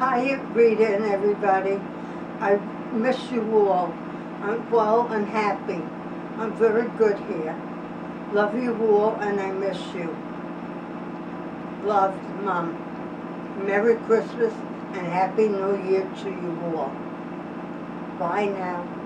Hi, Rita and everybody. I miss you all. I'm well and happy. I'm very good here. Love you all and I miss you. Love, Mom. Merry Christmas and Happy New Year to you all. Bye now.